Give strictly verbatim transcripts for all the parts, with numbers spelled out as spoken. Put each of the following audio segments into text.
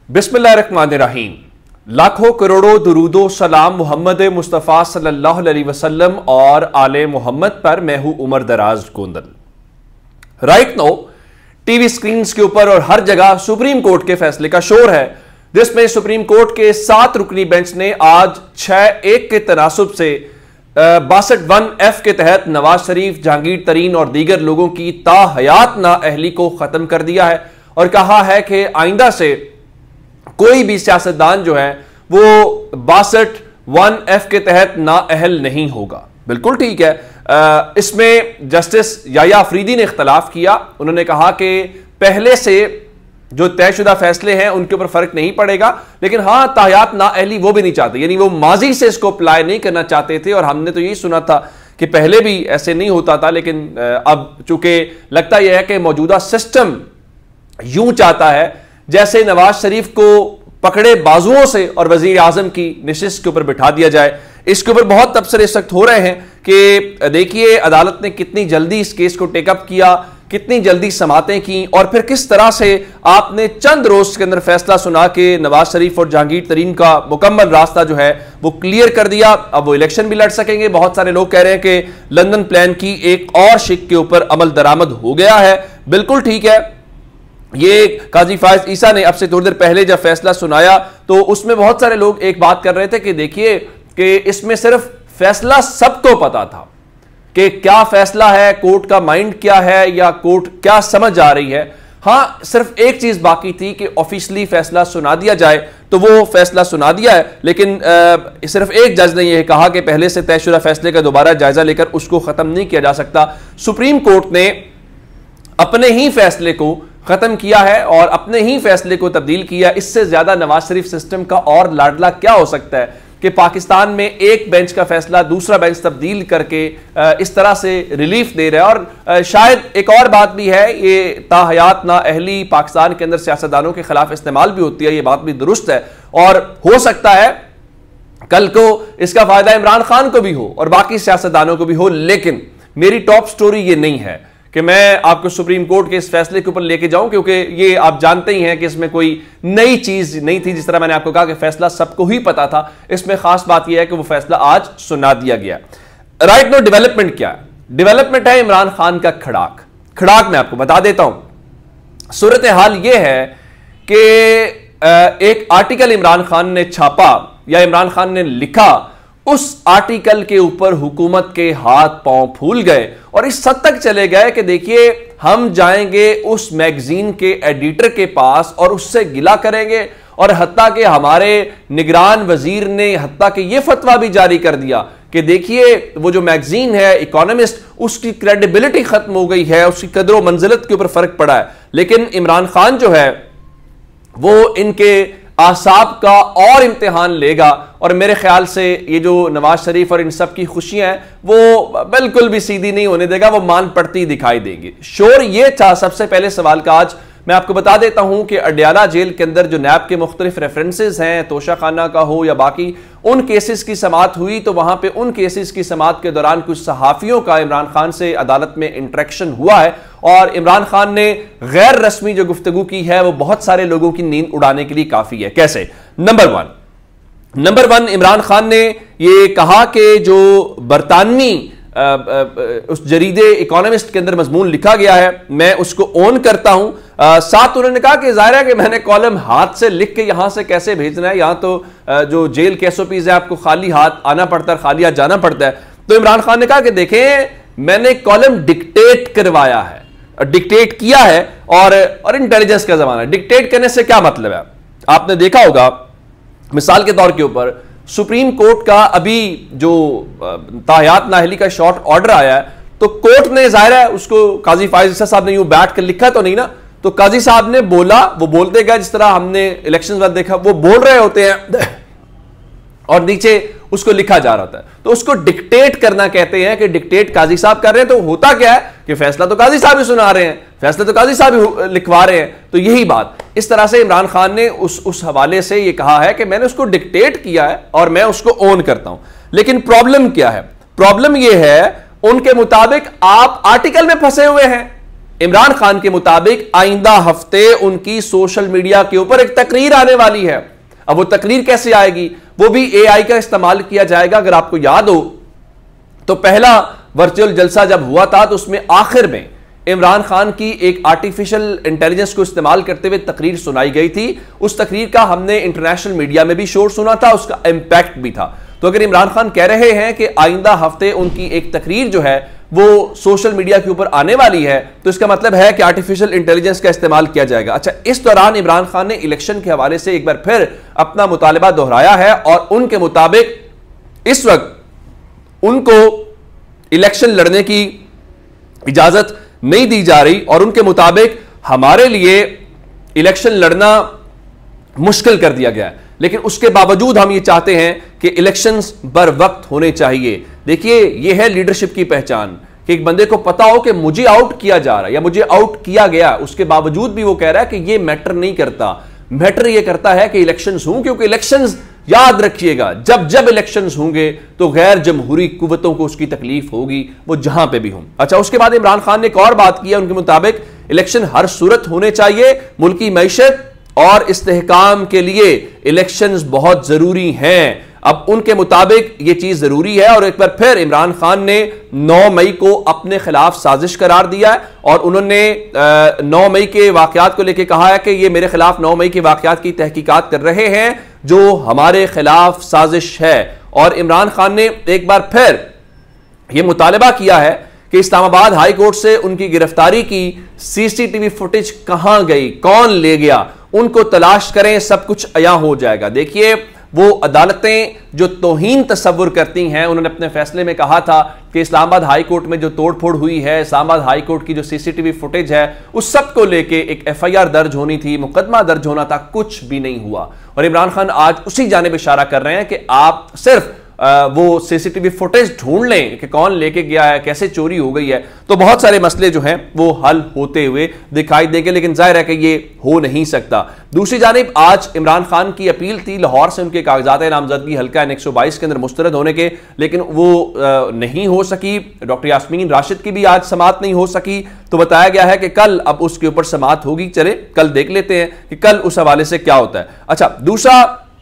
बिस्मिल्लाहिर्रहमानिर्रहीम। लाखों करोड़ों दुरूदो सलाम मोहम्मद मुस्तफ़ा सल्लल्लाहु अलैहि वसल्लम और आले मोहम्मद पर। मैं हूं Umar Daraz Gondal. Right now TV screen के ऊपर और हर जगह सुप्रीम कोर्ट के फैसले का शोर है, जिसमें सुप्रीम कोर्ट के सात रुकनी बेंच ने आज छह एक के तनासुब से बासठ वन एफ के तहत नवाज शरीफ, जहांगीर तरीन और दीगर लोगों की ताहयात नाअहली को खत्म कर दिया है और कहा है कि आइंदा से कोई भी सियासतदान जो है वो बासठ वन एफ के तहत नाअहल नहीं होगा। बिल्कुल ठीक है। आ, इसमें जस्टिस याया अफरीदी ने इख्तलाफ किया। उन्होंने कहा कि पहले से जो तयशुदा फैसले हैं उनके ऊपर फर्क नहीं पड़ेगा, लेकिन हां ताहयात नाअहली वो भी नहीं चाहते, यानी वो माजी से इसको अप्लाई नहीं करना चाहते थे। और हमने तो यही सुना था कि पहले भी ऐसे नहीं होता था, लेकिन अब चूंकि लगता यह है कि मौजूदा सिस्टम यूं चाहता है जैसे नवाज शरीफ को पकड़े बाजुओं से और वजीर आजम की निशिस्त के ऊपर बिठा दिया जाए। इसके ऊपर बहुत तबसरे सख्त हो रहे हैं कि देखिए अदालत ने कितनी जल्दी इस केस को टेकअप किया, कितनी जल्दी समातें की और फिर किस तरह से आपने चंद रोज के अंदर फैसला सुना के नवाज शरीफ और जहांगीर तरीन का मुकम्मल रास्ता जो है वो क्लियर कर दिया। अब वो इलेक्शन भी लड़ सकेंगे। बहुत सारे लोग कह रहे हैं कि लंदन प्लान की एक और शिक के ऊपर अमल दरामद हो गया है। बिल्कुल ठीक है। ये काजी फायज ईसा ने अब से थोड़ी देर पहले जब फैसला सुनाया तो उसमें बहुत सारे लोग एक बात कर रहे थे कि देखिए कि इसमें सिर्फ फैसला सबको पता था कि क्या फैसला है, कोर्ट का माइंड क्या है या कोर्ट क्या समझ आ रही है। हां, सिर्फ एक चीज बाकी थी कि ऑफिशियली फैसला सुना दिया जाए, तो वो फैसला सुना दिया है। लेकिन आ, सिर्फ एक जज ने यह कहा कि पहले से तयशुदा फैसले का दोबारा जायजा लेकर उसको खत्म नहीं किया जा सकता। सुप्रीम कोर्ट ने अपने ही फैसले को खत्म किया है और अपने ही फैसले को तब्दील किया। इससे ज्यादा नवाज शरीफ सिस्टम का और लाडला क्या हो सकता है कि पाकिस्तान में एक बेंच का फैसला दूसरा बेंच तब्दील करके इस तरह से रिलीफ दे रहा है। और शायद एक और बात भी है, ये ताहयात नाअहली पाकिस्तान के अंदर सियासतदानों के खिलाफ इस्तेमाल भी होती है, ये बात भी दुरुस्त है और हो सकता है कल को इसका फायदा इमरान खान को भी हो और बाकी सियासतदानों को भी हो। लेकिन मेरी टॉप स्टोरी ये नहीं है कि मैं आपको सुप्रीम कोर्ट के इस फैसले के ऊपर लेके जाऊं, क्योंकि ये आप जानते ही हैं कि इसमें कोई नई चीज नहीं थी। जिस तरह मैंने आपको कहा कि फैसला सबको ही पता था, इसमें खास बात यह है कि वो फैसला आज सुना दिया गया। राइट नो डेवलपमेंट क्या है? डेवलपमेंट है इमरान खान का खड़ाक। खड़ाक मैं आपको बता देता हूं। सूरत हाल यह है कि एक आर्टिकल इमरान खान ने छापा या इमरान खान ने लिखा, उस आर्टिकल के ऊपर हुकूमत के हाथ पांव फूल गए और इस हद तक चले गए कि देखिए हम जाएंगे उस मैगजीन के एडिटर के पास और उससे गिला करेंगे। और हत्ता कि हमारे निगरान वजीर ने हत्ता कि यह फतवा भी जारी कर दिया कि देखिए वो जो मैगजीन है इकोनॉमिस्ट, उसकी क्रेडिबिलिटी खत्म हो गई है, उसकी कदर मंजिलत के ऊपर फर्क पड़ा है। लेकिन इमरान खान जो है वो इनके आसाब का और इम्तिहान लेगा और मेरे ख्याल से ये जो नवाज शरीफ और इन सब की खुशियां हैं वो बिल्कुल भी सीधी नहीं होने देगा, वो मान पड़ती दिखाई देगी। शोर ये था सबसे पहले सवाल का। आज मैं आपको बता देता हूं कि अडयाला जेल के अंदर जो नैब के मुख्तलिफ रेफरेंसेज हैं, तोशा खाना का हो या बाकी, उन केसेस की समात हुई तो वहां पे उन केसेस की समात के दौरान कुछ सहाफियों का इमरान खान से अदालत में इंटरेक्शन हुआ है और इमरान खान ने गैर रस्मी जो गुफ्तगू की है वो बहुत सारे लोगों की नींद उड़ाने के लिए काफी है। कैसे? Number one number one Imran Khan ने यह कहा कि जो बरतानवी उस जरीदे इकोनॉमिस्ट के अंदर मजमून लिखा गया है मैं उसको ओन करता हूं। आ, साथ उन्होंने कहा कि जाहिर है कि मैंने कॉलम हाथ से लिख के यहां से कैसे भेजना है, यहां तो आ, जो जेल के एसओपीज है आपको खाली हाथ आना पड़ता है, खाली हाथ जाना पड़ता है। तो इमरान खान ने कहा कि देखें मैंने कॉलम डिक्टेट करवाया है, डिक्टेट किया है और और इंटेलिजेंस का जमाना है। डिक्टेट करने से क्या मतलब है? आपने देखा होगा मिसाल के तौर के ऊपर सुप्रीम कोर्ट का अभी जो ताहयात नाअहली का शॉर्ट ऑर्डर आया है तो कोर्ट ने जाहिर है उसको काजी फायज ईसा साहब ने यूं बैठ कर लिखा तो नहीं ना, तो काजी साहब ने बोला, वो बोलते गए जिस तरह हमने इलेक्शन में देखा वो बोल रहे होते हैं और नीचे उसको लिखा जा रहा था। तो उसको डिक्टेट करना कहते हैं कि डिक्टेट काजी साहब कर रहे हैं। तो होता क्या है कि फैसला तो काजी साहब ही सुना रहे हैं, फैसला तो काजी साहब ही लिखवा रहे हैं। तो यही बात इस तरह से इमरान खान ने उस उस हवाले से ये कहा है कि मैंने उसको डिक्टेट किया है और मैं उसको ओन करता हूं। लेकिन प्रॉब्लम क्या है? प्रॉब्लम यह है उनके मुताबिक आप आर्टिकल में फंसे हुए हैं इमरान खान के मुताबिक आइंदा हफ्ते उनकी सोशल मीडिया के ऊपर एक तकरीर आने वाली है। अब वो तकरीर कैसे आएगी, वो भी एआई का इस्तेमाल किया जाएगा। अगर आपको याद हो तो पहला वर्चुअल जलसा जब हुआ था तो उसमें आखिर में इमरान खान की एक आर्टिफिशियल इंटेलिजेंस को इस्तेमाल करते हुए तकरीर सुनाई गई थी। उस तकरीर का हमने इंटरनेशनल मीडिया में भी शोर सुना था, उसका इंपैक्ट भी था। तो अगर इमरान खान कह रहे हैं कि आइंदा हफ्ते उनकी एक तकरीर जो है वो सोशल मीडिया के ऊपर आने वाली है, तो इसका मतलब है कि आर्टिफिशियल इंटेलिजेंस का इस्तेमाल किया जाएगा। अच्छा, इस दौरान इमरान खान ने इलेक्शन के हवाले से एक बार फिर अपना मुतालबा दोहराया है और उनके मुताबिक इस वक्त उनको इलेक्शन लड़ने की इजाजत नहीं दी जा रही और उनके मुताबिक हमारे लिए इलेक्शन लड़ना मुश्किल कर दिया गया है, लेकिन उसके बावजूद हम ये चाहते हैं कि इलेक्शंस बर वक्त होने चाहिए। देखिए, यह है लीडरशिप की पहचान कि एक बंदे को पता हो कि मुझे आउट किया जा रहा है या मुझे आउट किया गया, उसके बावजूद भी वो कह रहा है कि ये मैटर नहीं करता। मैटर ये करता है कि इलेक्शंस हों, क्योंकि इलेक्शंस, याद रखिएगा, जब जब इलेक्शंस होंगे तो गैर जमहूरी कुव्वतों को उसकी तकलीफ होगी, वो जहां पे भी हों। अच्छा, उसके बाद इमरान खान ने एक और बात की है, उनके मुताबिक इलेक्शन हर सूरत होने चाहिए, मुल्की मईशत और इस्तेहकाम के लिए इलेक्शंस बहुत जरूरी हैं। अब उनके मुताबिक यह चीज जरूरी है और एक बार फिर इमरान खान ने नौ मई को अपने खिलाफ साजिश करार दिया है और उन्होंने नौ मई के वाकयात को लेकर कहा है कि ये मेरे खिलाफ नौ मई के वाकयात की तहकीकात कर रहे हैं जो हमारे खिलाफ साजिश है। और इमरान खान ने एक बार फिर यह मुतालबा किया है कि इस्लामाबाद हाई कोर्ट से उनकी गिरफ्तारी की सीसीटीवी फुटेज कहां गई, कौन ले गया, उनको तलाश करें, सब कुछ अया हो जाएगा। देखिए, वो अदालतें जो तौहीन तस्वुर करती हैं, उन्होंने अपने फैसले में कहा था कि इस्लामाबाद हाई कोर्ट में जो तोड़फोड़ हुई है, इस्लामाबाद हाई कोर्ट की जो सीसीटीवी फुटेज है, उस सब को लेके एक एफआईआर दर्ज होनी थी, मुकदमा दर्ज होना था, कुछ भी नहीं हुआ। और इमरान खान आज उसी जानिब इशारा कर रहे हैं कि आप सिर्फ आ, वो सीसीटीवी फुटेज ढूंढ लें कि कौन लेके गया है, कैसे चोरी हो गई है, तो बहुत सारे मसले जो हैं वो हल होते हुए दिखाई देंगे। लेकिन जाहिर है कि ये हो नहीं सकता। दूसरी जानिब आज इमरान खान की अपील थी लाहौर से उनके कागजात नामजदगी हल्का एन एक सौ बाईस के अंदर मुस्तरद होने के, लेकिन वो आ, नहीं हो सकी। डॉक्टर यास्मीन राशिद की भी आज समात नहीं हो सकी, तो बताया गया है कि कल अब उसके ऊपर समात होगी। चले कल देख लेते हैं कि कल उस हवाले से क्या होता है। अच्छा, दूसरा,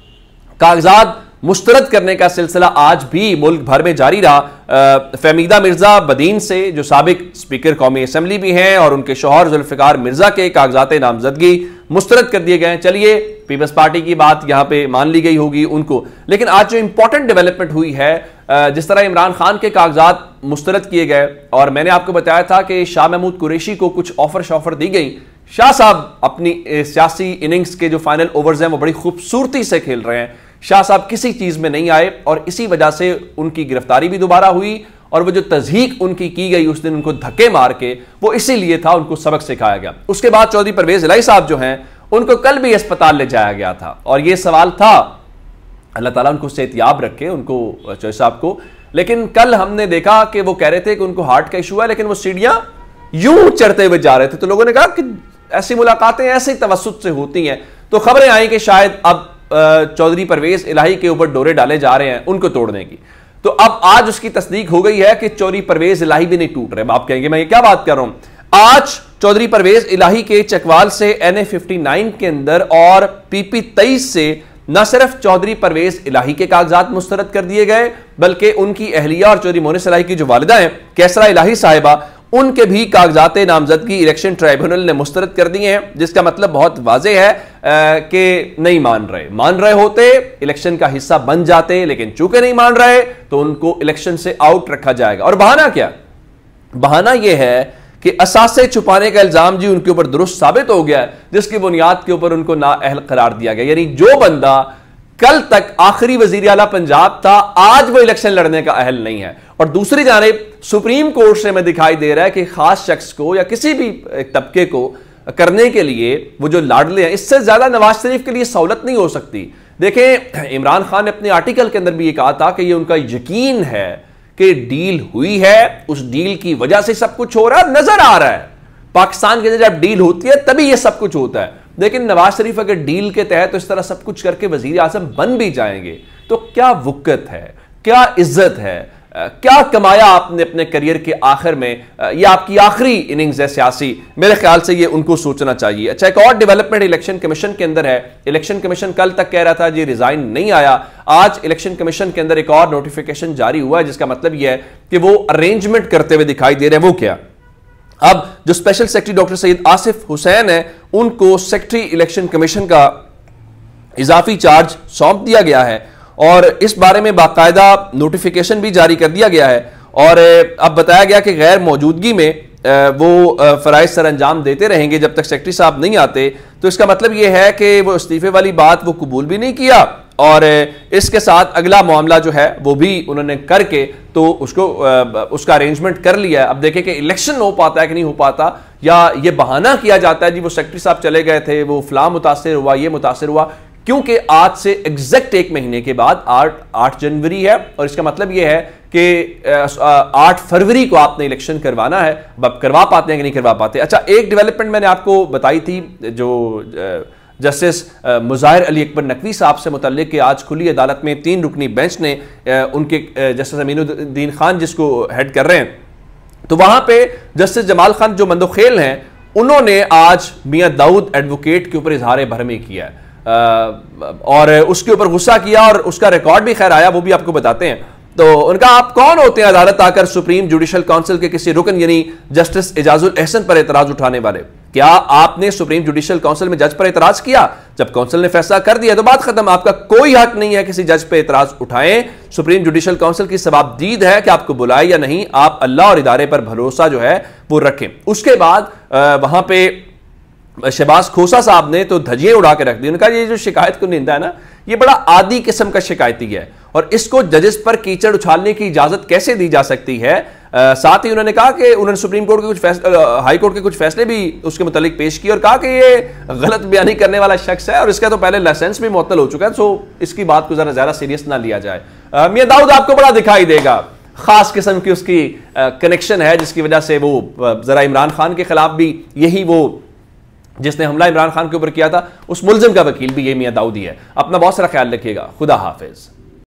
कागजात मुस्तरद करने का सिलसिला आज भी मुल्क भर में जारी रहा। फहमीदा मिर्जा बदीन से, जो साबिक स्पीकर कौमी असम्बली भी हैं, और उनके शौहर जुल्फिकार मिर्जा के कागजात नामजदगी मुस्तरद कर दिए गए। चलिए, पीपल्स पार्टी की बात यहां पे मान ली गई होगी उनको, लेकिन आज जो इंपॉर्टेंट डेवलपमेंट हुई है, जिस तरह इमरान खान के कागजात मुस्तरद किए गए और मैंने आपको बताया था कि शाह महमूद कुरैशी को कुछ ऑफर शॉफर दी गई। शाह साहब अपनी सियासी इनिंग्स के जो फाइनल ओवर्स हैं वो बड़ी खूबसूरती से खेल रहे हैं। शाह साहब किसी चीज में नहीं आए और इसी वजह से उनकी गिरफ्तारी भी दोबारा हुई और वो जो तज़हीक उनकी की गई उस दिन उनको धक्के मार के, वो इसीलिए था, उनको सबक सिखाया गया। उसके बाद चौधरी परवेज इलाही साहब जो हैं, उनको कल भी अस्पताल ले जाया गया था और ये सवाल था, अल्लाह ताला उनको सेहतियाब रखे, उनको चौधरी साहब को। लेकिन कल हमने देखा कि वो कह रहे थे कि उनको हार्ट का इशू है, लेकिन वो सीढ़ियां यूं चढ़ते हुए जा रहे थे। तो लोगों ने कहा कि ऐसी मुलाकातें ऐसे ही तवस्सुत से होती हैं। तो खबरें आई कि शायद अब चौधरी परवेज इलाही के ऊपर डोरे डाले जा रहे हैं उनको तोड़ने की। तो अब आज उसकी तस्दीक हो गई है कि चौधरी परवेज इलाही भी नहीं टूट रहे। आप कहेंगे मैं ये क्या बात कर रहा हूं। आज चौधरी परवेज इलाही के चकवाल से एन ए फिफ्टी नाइन के अंदर और पीपी तेईस से न सिर्फ चौधरी परवेज इलाही के कागजात मुस्तरद कर दिए गए, बल्कि उनकी अहलिया और चौधरी मोनिस इलाही की जो वालिदा हैं कैसरा इलाही साहिबा, उनके भी कागजात नामजदगी इलेक्शन ट्राइब्यूनल ने मुस्तरद कर दिए हैं। जिसका मतलब बहुत वाज़ेह है कि नहीं मान रहे, मान रहे होते इलेक्शन का हिस्सा बन जाते, लेकिन चूंकि नहीं मान रहे तो उनको इलेक्शन से आउट रखा जाएगा। और बहाना क्या? बहाना यह है कि असासे छुपाने का इल्जाम जी उनके ऊपर दुरुस्त साबित हो गया, जिसकी बुनियाद के ऊपर उनको नाअहल करार दिया गया। यानी जो बंदा कल तक आखिरी वजीर आला पंजाब था, आज वो इलेक्शन लड़ने का अहल नहीं है। और दूसरी जानिब सुप्रीम कोर्ट से में दिखाई दे रहा है कि खास शख्स को या किसी भी तबके को करने के लिए वो जो लाडले हैं, इससे ज्यादा नवाज शरीफ के लिए सहूलत नहीं हो सकती। देखें, इमरान खान ने अपने आर्टिकल के अंदर भी ये कहा था कि ये उनका यकीन है कि डील हुई है, उस डील की वजह से सब कुछ हो रहा है, नजर आ रहा है। पाकिस्तान के अंदर जब डील होती है तभी ये सब कुछ होता है। लेकिन नवाज शरीफ अगर डील के तहत तो इस तरह सब कुछ करके वजीर आजम बन भी जाएंगे तो क्या वुक्कत है, क्या इज्जत है, क्या कमाया आपने अपने करियर के आखिर में, यह आपकी आखिरी इनिंग्स है सियासी, मेरे ख्याल से ये उनको सोचना चाहिए। अच्छा, एक और डेवलपमेंट इलेक्शन कमीशन के अंदर है। इलेक्शन कमीशन कल तक कह रहा था जी रिजाइन नहीं आया, आज इलेक्शन कमीशन के अंदर एक और नोटिफिकेशन जारी हुआ है, जिसका मतलब यह है कि वो अरेंजमेंट करते हुए दिखाई दे रहे हैं। वो क्या, अब जो special secretary doctor Syed Asif Hussain है, उनको सेक्रेटरी इलेक्शन कमीशन का इजाफी चार्ज सौंप दिया गया है और इस बारे में बाकायदा नोटिफिकेशन भी जारी कर दिया गया है। और अब बताया गया कि गैर मौजूदगी में वो फ़राइज़ सर अंजाम देते रहेंगे जब तक सेक्रेटरी साहब नहीं आते। तो इसका मतलब ये है कि वो इस्तीफे वाली बात वो कबूल भी नहीं किया और इसके साथ अगला मामला जो है वो भी उन्होंने करके तो उसको उसका अरेंजमेंट कर लिया। अब देखें कि इलेक्शन हो पाता है कि नहीं हो पाता, या ये बहाना किया जाता है जी वो सेक्रेटरी साहब चले गए थे, वो फलां मुतासिर हुआ, ये मुतासिर हुआ, क्योंकि आज से एग्जैक्ट एक महीने के बाद आठ आठ जनवरी है और इसका मतलब यह है कि आठ फरवरी को आपने इलेक्शन करवाना है। अब करवा पाते हैं कि नहीं करवा पाते। अच्छा, एक डेवलपमेंट मैंने आपको बताई थी जो जस्टिस मुजाहिर अली अकबर नकवी साहब से मुतल्लिक कि आज खुली अदालत में तीन रुकनी बेंच ने उनके जस्टिस अमीनुद्दीन खान जिसको हेड कर रहे हैं, तो वहां पे जस्टिस जमाल खान जो मंदोखेल हैं, उन्होंने आज मियां दाऊद एडवोकेट के ऊपर इजहार भरमी किया है और उसके ऊपर गुस्सा किया और उसका रिकॉर्ड भी खैर आया, वो भी आपको बताते हैं। तो उनका आप कौन होते हैं अदालत आकर सुप्रीम जुडिशल काउंसिल के किसी रुकन यानी जस्टिस एजाजुल एहसन पर एतराज उठाने वाले? क्या आपने सुप्रीम जुडिशल काउंसिल में जज पर एतराज किया? जब काउंसिल ने फैसला कर दिया तो बात खत्म, आपका कोई हक नहीं है किसी जज पर एतराज उठाएं। सुप्रीम जुडिशल काउंसिल की सवाबदीद है कि आपको बुलाए या नहीं, आप अल्लाह और इदारे पर भरोसा जो है वो रखें। उसके बाद वहां पे शहबाज खोसा साहब ने तो धजियां उड़ा के रख दी। उनका ये जो शिकायत को निंदा है ना, ये बड़ा आदी किस्म का शिकायती है और इसको जजेस पर कीचड़ उछालने की इजाजत कैसे दी जा सकती है। आ, साथ ही उन्होंने कहा कि उन्होंने सुप्रीम कोर्ट के कुछ फैसले, हाई कोर्ट के कुछ फैसले भी उसके मुतालिक पेश किए और कहा कि ये गलत बयानी करने वाला शख्स है और इसका तो पहले लाइसेंस भी मुअत्तल हो चुका है, तो इसकी बात को जरा ज्यादा सीरियस ना लिया जाए। मियां दाऊद आपको बड़ा दिखाई देगा, खास किस्म की उसकी कनेक्शन है जिसकी वजह से वो जरा इमरान खान के खिलाफ भी, यही वो जिसने हमला इमरान खान के ऊपर किया था, उस मुलजिम का वकील भी ये मियां दाऊद ही है। अपना बहुत सारा ख्याल रखिएगा। खुदा हाफिज।